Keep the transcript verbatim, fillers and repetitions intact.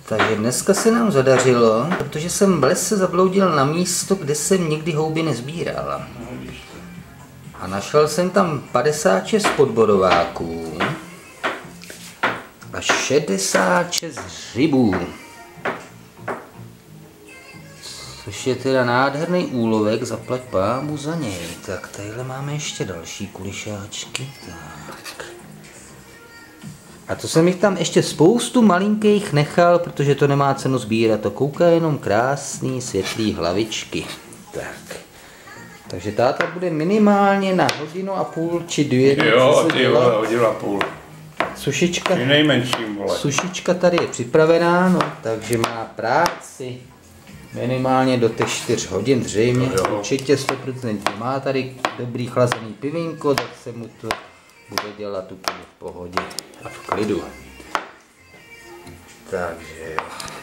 Takže dneska se nám zadařilo, protože jsem v lese zabloudil na místo, kde jsem nikdy houby nezbíral. A našel jsem tam padesát šest podborováků a šedesát šest hřibů. Což je teda nádherný úlovek, zaplať pámu za něj. Tak tadyhle máme ještě další kulišáčky. Tak. A to jsem jich tam ještě spoustu malinkých nechal, protože to nemá cenu sbírat. To kouká jenom krásný světlý hlavičky. Tak. Takže táta bude minimálně na hodinu a půl či dvě. Jo, ty vole, hodinu a půl. Sušička, nejmenším, vole. Sušička tady je připravená, no, takže má práci minimálně do těch čtyř hodin zřejmě. No, určitě sto procent má tady dobrý chlazený pivínko, tak se mu to bude dělat úplně v pohodě a v klidu. Takže jo.